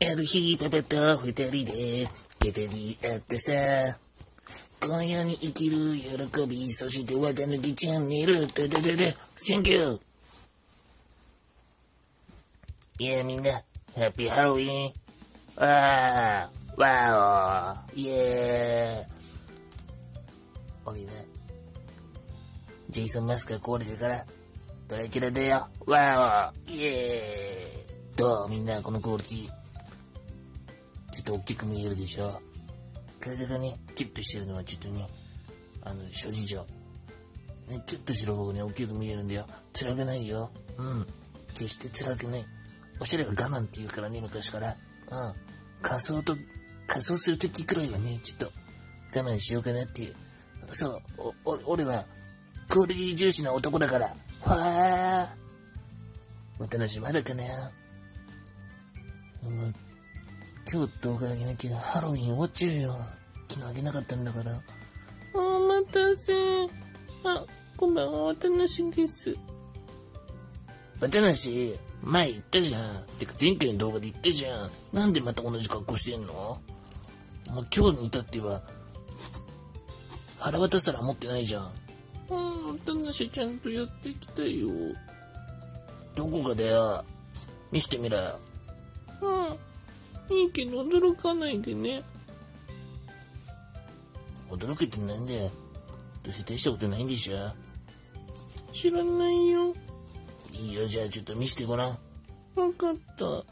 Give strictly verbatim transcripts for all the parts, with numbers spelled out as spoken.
ある日パパと二人で語り合ってさ、この世に生きる喜び、そして綿抜きチャンネル、ドドドド、センキュー。いやみんな、ハッピーハロウィン。わー、わーお、イエー。俺は、ジェイソンマスクが壊れてから、ドラキュラだよ。わーお、イエー。どうみんな、このクオリティ。ちょっと大きく見えるでしょ。体がね、キュッとしてるのはちょっとね、あの、諸事情。ね、キュッとしてる方がね、大きく見えるんだよ。辛くないよ。うん。決して辛くない。おしゃれは我慢って言うからね、昔から。うん。仮装と、仮装するときくらいはね、ちょっと、我慢しようかなっていう。そう、お、お俺は、クオリティ重視な男だから。わー。お楽しみまだかな。うん。今日動画あげなきゃハロウィン終わっちゃうよ。昨日あげなかったんだから。 お待たせ。あ、こんばんは、わたなしです。 わたなし、前言ったじゃん。てか前回の動画で言ったじゃん。なんでまた同じ格好してんの？もう今日に至っては、腹渡すら持ってないじゃん。 うん、わたなしちゃんとやってきたよ。 どこかだよ。見してみろよ。 うん。いいけど驚かないでね。 驚くってなんだよ。どうせ大したことないんでしょ。 知らないよ。 いいよ、じゃあちょっと見せてごらん。 わかった。 う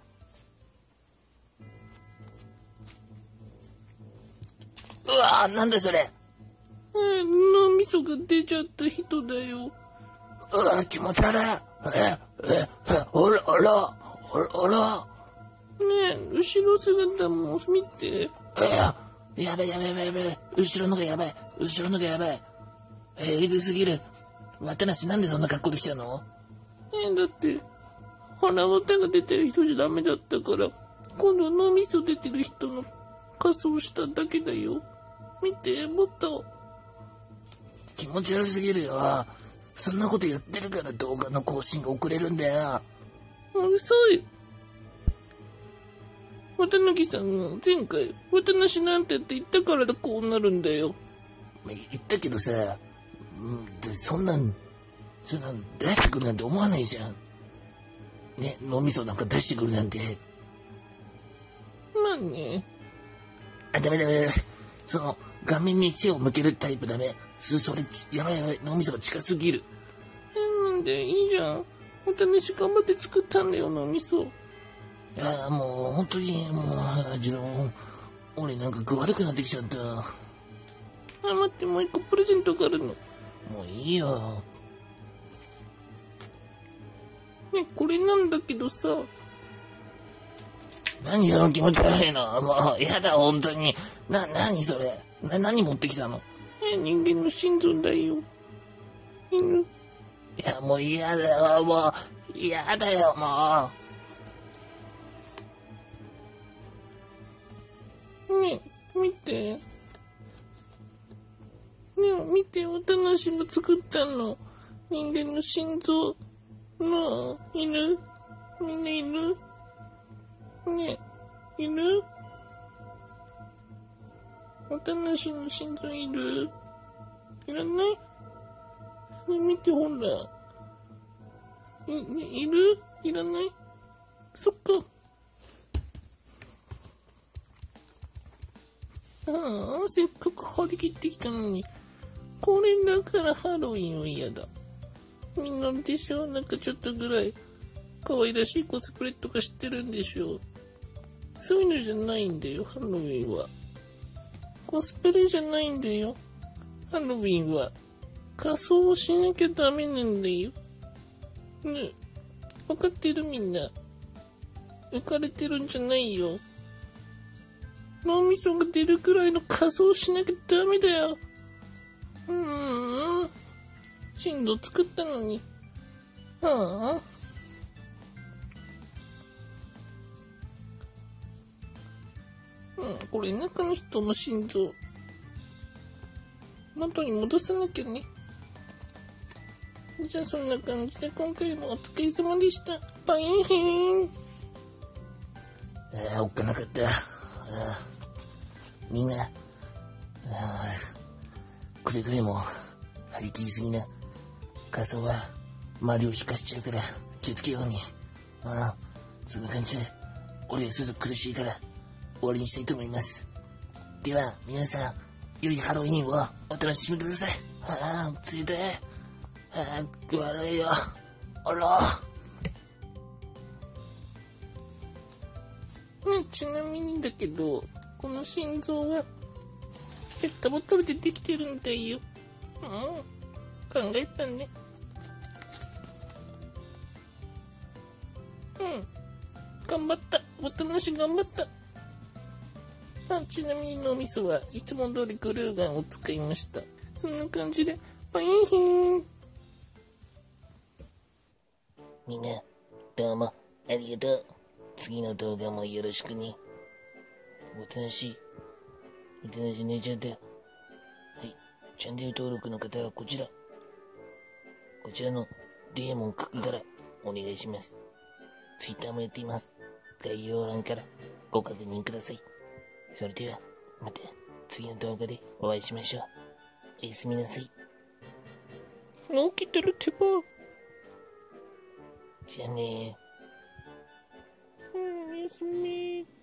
わー、なんだそれ。 えー、脳みそが出ちゃった人だよ。 うわー、気持ち悪い。え、え、え、あら、あら、あら、あら。 ねえ、後ろ姿も見て。 え、やべやべやべやべ。後ろのがやばい。後ろのがやばい。えー、えぐすぎる。わたなしなんでそんな格好できたの？ えー、だって、腹渡が出てる人じゃダメだったから、今度脳みそ出てる人の仮装しただけだよ。見て、もっと。 気持ち悪すぎるよ。そんなことやってるから動画の更新が遅れるんだよ。 うるさい。綿貫さんが前回、綿なしなんてって言ったからこうなるんだよ。 言ったけどさ、うん、そんなん、そんなん出してくるなんて思わないじゃん。ね、脳みそなんか出してくるなんて。 まあね。 あ、ダメダメダメ。その、画面に背を向けるタイプダメ。そ、それ、やばいやばい。脳みそが近すぎる。 え、なんでいいじゃん。綿なし頑張って作ったんだよ、脳みそ。 いやーもう、本当に、もう、ジロー、俺なんか具悪くなってきちゃった。 あ、待って、もう一個プレゼントがあるの。 もういいよ。 ね、これなんだけどさ。 何その気持ち悪いの。もう、やだ、本当に。な、何それ。な、何持ってきたの？ え、人間の心臓だよ。犬。 いや、もう嫌だよ、もう。嫌だよ、もう。 ねえ、見て。ねえ、見て、わたなしが作ったの。人間の心臓の犬。みんな犬。ねえ、犬。わたなしの心臓いる？いらない？ねえ、見て、ほら。い、ね、いる？いらない？そっか。ああ、せっかく張り切ってきたのに、これだからハロウィンは嫌だ。みんなでしょ？なんかちょっとぐらい可愛らしいコスプレとか知ってるんでしょ？そういうのじゃないんだよ、ハロウィンは。コスプレじゃないんだよ。ハロウィンは仮装しなきゃダメなんだよ。ねえ、分かってるみんな。浮かれてるんじゃないよ。脳みそが出るくらいの仮装しなきゃダメだよ。うーん。進路作ったのに。ああ。うん、これ中の人の心臓。元に戻さなきゃね。じゃあそんな感じで今回もお疲れ様でした。バイヘーン。 あああ、おっかなかった。ああ、みんな、ああ、くれぐれも張り切りすぎな。仮装は周りを引かしちゃうから気をつけように。ああ、そんな感じで俺はすぐ苦しいから終わりにしたいと思います。では皆さん、良いハロウィンをお楽しみください。ああ、ついて、ああ、悪いよ。あら。 ね、ちなみにだけど、この心臓はペットボトルでできてるんだよ。うん、考えたね。うん、頑張った。ボトルのし頑張った。あ、ちなみに脳みそはいつも通りグルーガンを使いました。そんな感じで、バイヒーン。 みんな、どうもありがとう。次の動画もよろしくね。おとなしい。おとなしい寝ちゃった。はい。チャンネル登録の方はこちら。こちらのデーモンクックからお願いします。ツイッターもやっています。概要欄からご確認ください。それでは、また次の動画でお会いしましょう。おやすみなさい。 起きてるってば。 じゃあねー。 うん、おやすみ。